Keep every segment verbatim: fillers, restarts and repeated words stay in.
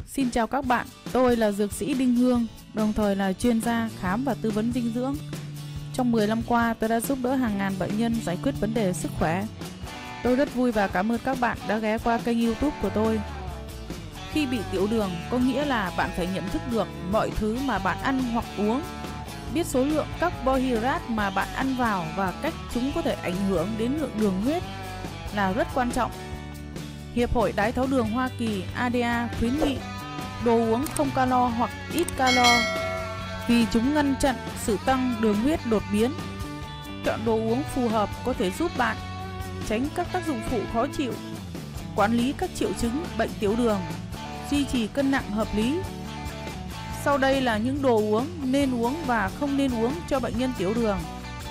Xin chào các bạn, tôi là dược sĩ Đinh Hương, đồng thời là chuyên gia khám và tư vấn dinh dưỡng. Trong mười năm qua, tôi đã giúp đỡ hàng ngàn bệnh nhân giải quyết vấn đề sức khỏe. Tôi rất vui và cảm ơn các bạn đã ghé qua kênh YouTube của tôi. Khi bị tiểu đường có nghĩa là bạn phải nhận thức được mọi thứ mà bạn ăn hoặc uống, biết số lượng carbohydrate mà bạn ăn vào và cách chúng có thể ảnh hưởng đến lượng đường huyết là rất quan trọng. Hiệp hội Đái tháo đường Hoa Kỳ A D A khuyến nghị đồ uống không calo hoặc ít calo vì chúng ngăn chặn sự tăng đường huyết đột biến. Chọn đồ uống phù hợp có thể giúp bạn tránh các tác dụng phụ khó chịu, quản lý các triệu chứng bệnh tiểu đường, duy trì cân nặng hợp lý. Sau đây là những đồ uống nên uống và không nên uống cho bệnh nhân tiểu đường.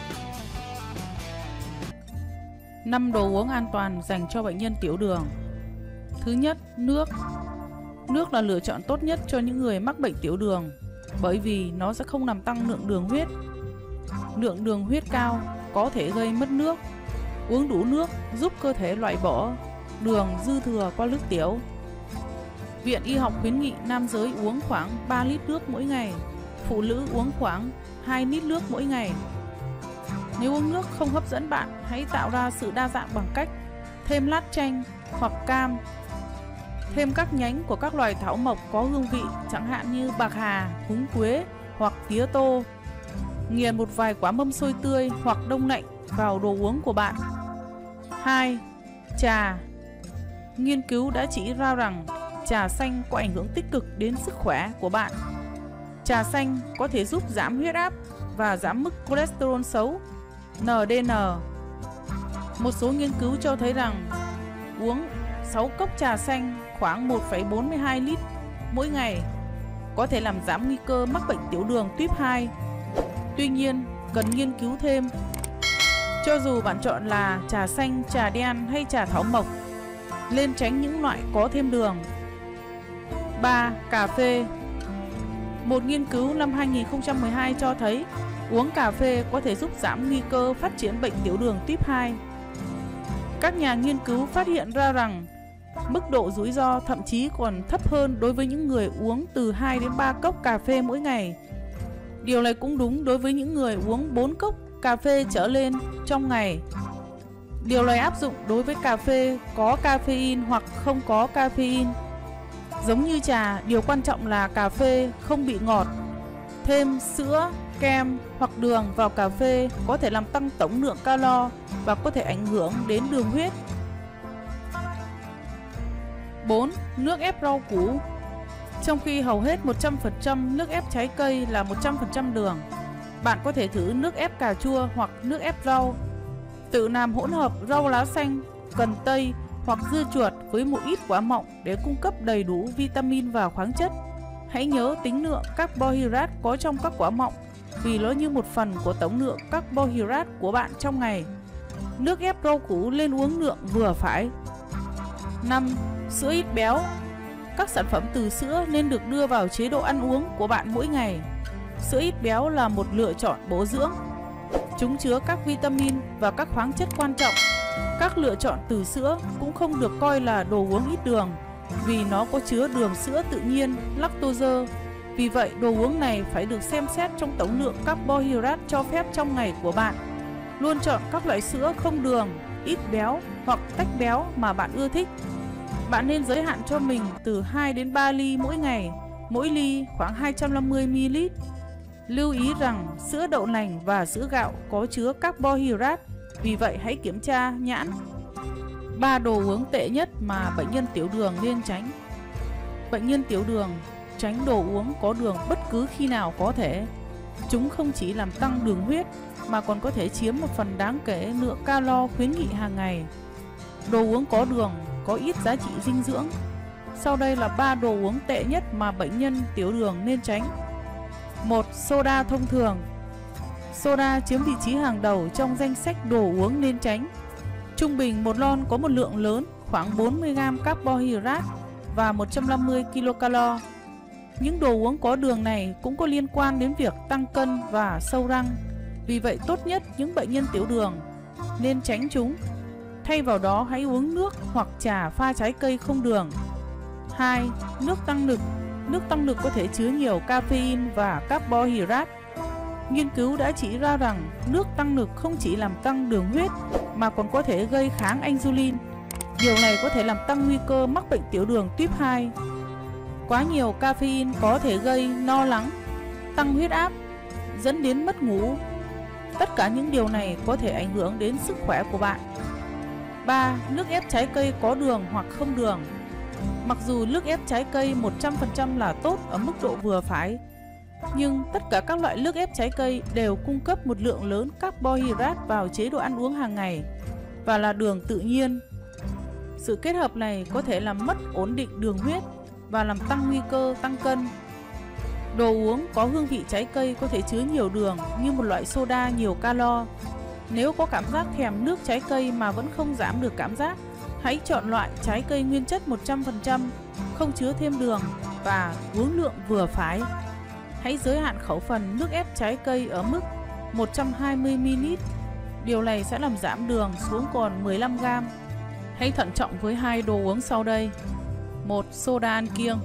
năm đồ uống an toàn dành cho bệnh nhân tiểu đường. Thứ nhất, nước. Nước là lựa chọn tốt nhất cho những người mắc bệnh tiểu đường bởi vì nó sẽ không làm tăng lượng đường huyết. Lượng đường huyết cao có thể gây mất nước. Uống đủ nước giúp cơ thể loại bỏ đường dư thừa qua nước tiểu. Viện Y học khuyến nghị nam giới uống khoảng ba lít nước mỗi ngày, phụ nữ uống khoảng hai lít nước mỗi ngày. Nếu uống nước không hấp dẫn bạn, hãy tạo ra sự đa dạng bằng cách thêm lát chanh hoặc cam, thêm các nhánh của các loài thảo mộc có hương vị chẳng hạn như bạc hà, húng quế hoặc tía tô. Nghiền một vài quả mâm xôi tươi hoặc đông lạnh vào đồ uống của bạn. hai. Trà. Nghiên cứu đã chỉ ra rằng trà xanh có ảnh hưởng tích cực đến sức khỏe của bạn. Trà xanh có thể giúp giảm huyết áp và giảm mức cholesterol xấu L D L. Một số nghiên cứu cho thấy rằng uống sáu cốc trà xanh khoảng một phẩy bốn mươi hai lít mỗi ngày có thể làm giảm nguy cơ mắc bệnh tiểu đường tuyếp hai. Tuy nhiên, cần nghiên cứu thêm. Cho dù bạn chọn là trà xanh, trà đen hay trà thảo mộc, nên tránh những loại có thêm đường. ba. Cà phê. Một nghiên cứu năm hai nghìn không trăm mười hai cho thấy uống cà phê có thể giúp giảm nguy cơ phát triển bệnh tiểu đường tuyếp hai. Các nhà nghiên cứu phát hiện ra rằng mức độ rủi ro thậm chí còn thấp hơn đối với những người uống từ hai đến ba cốc cà phê mỗi ngày. Điều này cũng đúng đối với những người uống bốn cốc cà phê trở lên trong ngày. Điều này áp dụng đối với cà phê có caffeine hoặc không có caffeine. Giống như trà, điều quan trọng là cà phê không bị ngọt. Thêm sữa, kem hoặc đường vào cà phê có thể làm tăng tổng lượng calo và có thể ảnh hưởng đến đường huyết. bốn. Nước ép rau củ. Trong khi hầu hết một trăm phần trăm nước ép trái cây là một trăm phần trăm đường, bạn có thể thử nước ép cà chua hoặc nước ép rau. Tự làm hỗn hợp rau lá xanh, cần tây hoặc dưa chuột với một ít quả mọng để cung cấp đầy đủ vitamin và khoáng chất. Hãy nhớ tính lượng carbohydrate có trong các quả mọng vì nó như một phần của tổng lượng carbohydrate của bạn trong ngày. Nước ép rau củ nên uống lượng vừa phải. năm. Sữa ít béo. Các sản phẩm từ sữa nên được đưa vào chế độ ăn uống của bạn mỗi ngày. Sữa ít béo là một lựa chọn bổ dưỡng. Chúng chứa các vitamin và các khoáng chất quan trọng. Các lựa chọn từ sữa cũng không được coi là đồ uống ít đường vì nó có chứa đường sữa tự nhiên, lactose. Vì vậy, đồ uống này phải được xem xét trong tổng lượng carbohydrate cho phép trong ngày của bạn. Luôn chọn các loại sữa không đường, ít béo hoặc tách béo mà bạn ưa thích. Bạn nên giới hạn cho mình từ hai đến ba ly mỗi ngày, mỗi ly khoảng hai trăm năm mươi mi li lít. Lưu ý rằng sữa đậu nành và sữa gạo có chứa carbohydrate, vì vậy hãy kiểm tra nhãn. ba đồ uống tệ nhất mà bệnh nhân tiểu đường nên tránh. Bệnh nhân tiểu đường tránh đồ uống có đường bất cứ khi nào có thể. Chúng không chỉ làm tăng đường huyết mà còn có thể chiếm một phần đáng kể lượng calo khuyến nghị hàng ngày. Đồ uống có đường có ít giá trị dinh dưỡng. Sau đây là ba đồ uống tệ nhất mà bệnh nhân tiểu đường nên tránh. một. Soda thông thường. Soda chiếm vị trí hàng đầu trong danh sách đồ uống nên tránh. Trung bình một lon có một lượng lớn khoảng bốn mươi gam carbohydrate và một trăm năm mươi kilocalo. Những đồ uống có đường này cũng có liên quan đến việc tăng cân và sâu răng. Vì vậy tốt nhất những bệnh nhân tiểu đường nên tránh chúng. Thay vào đó hãy uống nước hoặc trà pha trái cây không đường. hai. Nước tăng lực. Nước tăng lực có thể chứa nhiều caffeine và carbohydrate. Nghiên cứu đã chỉ ra rằng nước tăng lực không chỉ làm tăng đường huyết mà còn có thể gây kháng insulin. Điều này có thể làm tăng nguy cơ mắc bệnh tiểu đường tuyếp hai. Quá nhiều caffeine có thể gây lo lắng, tăng huyết áp, dẫn đến mất ngủ. Tất cả những điều này có thể ảnh hưởng đến sức khỏe của bạn. ba. Nước ép trái cây có đường hoặc không đường. Mặc dù nước ép trái cây một trăm phần trăm là tốt ở mức độ vừa phải, nhưng tất cả các loại nước ép trái cây đều cung cấp một lượng lớn carbohydrate vào chế độ ăn uống hàng ngày và là đường tự nhiên. Sự kết hợp này có thể làm mất ổn định đường huyết và làm tăng nguy cơ tăng cân. Đồ uống có hương vị trái cây có thể chứa nhiều đường như một loại soda nhiều calo. Nếu có cảm giác thèm nước trái cây mà vẫn không giảm được cảm giác, hãy chọn loại trái cây nguyên chất một trăm phần trăm, không chứa thêm đường và uống lượng vừa phải. Hãy giới hạn khẩu phần nước ép trái cây ở mức một trăm hai mươi mi li lít. Điều này sẽ làm giảm đường xuống còn mười lăm gam. Hãy thận trọng với hai đồ uống sau đây. một. Soda ăn kiêng.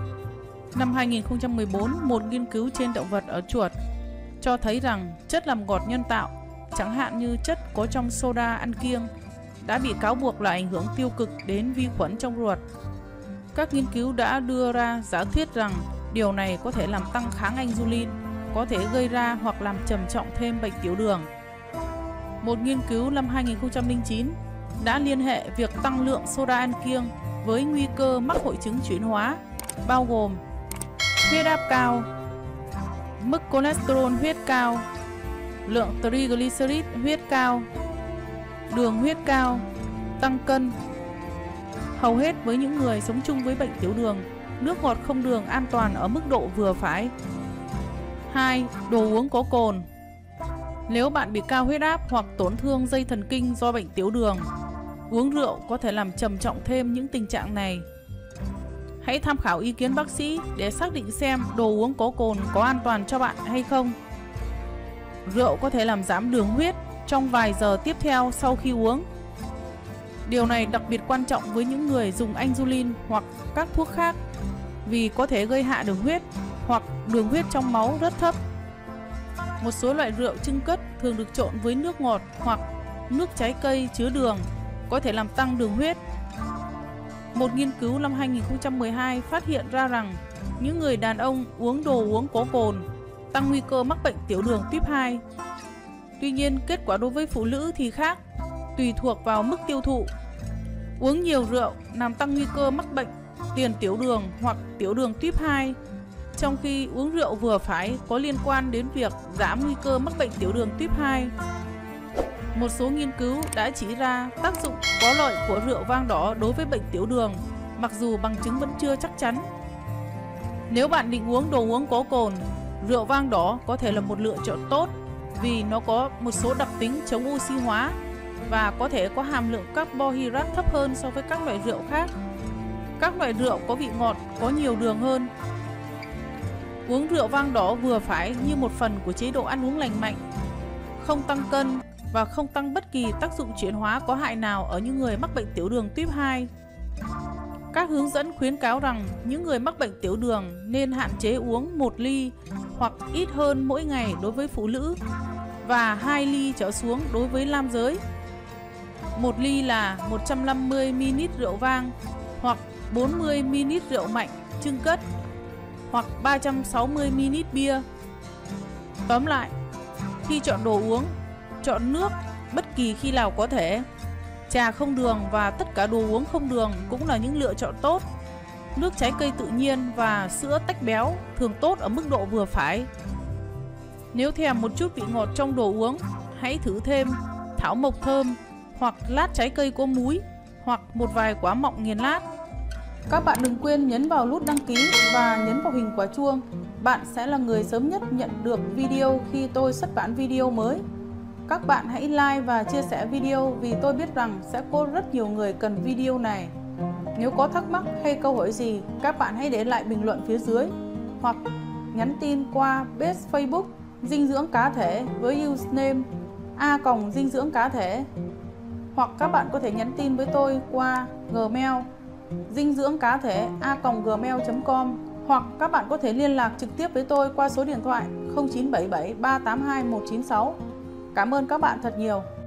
Năm hai nghìn không trăm mười bốn, một nghiên cứu trên động vật ở chuột cho thấy rằng chất làm ngọt nhân tạo, chẳng hạn như chất có trong soda ăn kiêng, đã bị cáo buộc là ảnh hưởng tiêu cực đến vi khuẩn trong ruột. Các nghiên cứu đã đưa ra giả thuyết rằng điều này có thể làm tăng kháng insulin, có thể gây ra hoặc làm trầm trọng thêm bệnh tiểu đường. Một nghiên cứu năm hai nghìn không trăm lẻ chín đã liên hệ việc tăng lượng soda ăn kiêng với nguy cơ mắc hội chứng chuyển hóa, bao gồm huyết áp cao, mức cholesterol huyết cao, lượng triglycerid huyết cao, đường huyết cao, tăng cân. Hầu hết với những người sống chung với bệnh tiểu đường, nước ngọt không đường an toàn ở mức độ vừa phải. hai. Đồ uống có cồn. Nếu bạn bị cao huyết áp hoặc tổn thương dây thần kinh do bệnh tiểu đường, uống rượu có thể làm trầm trọng thêm những tình trạng này. Hãy tham khảo ý kiến bác sĩ để xác định xem đồ uống có cồn có an toàn cho bạn hay không. Rượu có thể làm giảm đường huyết trong vài giờ tiếp theo sau khi uống. Điều này đặc biệt quan trọng với những người dùng insulin hoặc các thuốc khác vì có thể gây hạ đường huyết hoặc đường huyết trong máu rất thấp. Một số loại rượu chưng cất thường được trộn với nước ngọt hoặc nước trái cây chứa đường có thể làm tăng đường huyết. Một nghiên cứu năm hai nghìn không trăm mười hai phát hiện ra rằng những người đàn ông uống đồ uống có cồn tăng nguy cơ mắc bệnh tiểu đường tuyếp hai. Tuy nhiên, kết quả đối với phụ nữ thì khác, tùy thuộc vào mức tiêu thụ. Uống nhiều rượu làm tăng nguy cơ mắc bệnh tiền tiểu đường hoặc tiểu đường tuyếp hai, trong khi uống rượu vừa phải có liên quan đến việc giảm nguy cơ mắc bệnh tiểu đường tuyếp hai. Một số nghiên cứu đã chỉ ra tác dụng có lợi của rượu vang đỏ đối với bệnh tiểu đường, mặc dù bằng chứng vẫn chưa chắc chắn. Nếu bạn định uống đồ uống có cồn, rượu vang đỏ có thể là một lựa chọn tốt vì nó có một số đặc tính chống oxy hóa và có thể có hàm lượng carbohydrate thấp hơn so với các loại rượu khác. Các loại rượu có vị ngọt có nhiều đường hơn. Uống rượu vang đỏ vừa phải như một phần của chế độ ăn uống lành mạnh, không tăng cân và không tăng bất kỳ tác dụng chuyển hóa có hại nào ở những người mắc bệnh tiểu đường tuyếp hai. Các hướng dẫn khuyến cáo rằng những người mắc bệnh tiểu đường nên hạn chế uống một ly hoặc ít hơn mỗi ngày đối với phụ nữ và hai ly trở xuống đối với nam giới. Một ly là một trăm năm mươi mi li lít rượu vang hoặc bốn mươi mi li lít rượu mạnh chưng cất hoặc ba trăm sáu mươi mi li lít bia. Tóm lại, khi chọn đồ uống, chọn nước bất kỳ khi nào có thể. Trà không đường và tất cả đồ uống không đường cũng là những lựa chọn tốt. Nước trái cây tự nhiên và sữa tách béo thường tốt ở mức độ vừa phải. Nếu thèm một chút vị ngọt trong đồ uống, hãy thử thêm thảo mộc thơm hoặc lát trái cây có múi hoặc một vài quả mọng nghiền lát. Các bạn đừng quên nhấn vào nút đăng ký và nhấn vào hình quả chuông. Bạn sẽ là người sớm nhất nhận được video khi tôi xuất bản video mới. Các bạn hãy like và chia sẻ video vì tôi biết rằng sẽ có rất nhiều người cần video này. Nếu có thắc mắc hay câu hỏi gì, các bạn hãy để lại bình luận phía dưới hoặc nhắn tin qua page Facebook Dinh dưỡng cá thể với username a còng dinh dưỡng cá thể, hoặc các bạn có thể nhắn tin với tôi qua Gmail dinh dưỡng cá thể a còng gmail chấm com, hoặc các bạn có thể liên lạc trực tiếp với tôi qua số điện thoại không chín bảy bảy ba tám hai một chín sáu. Cảm ơn các bạn thật nhiều.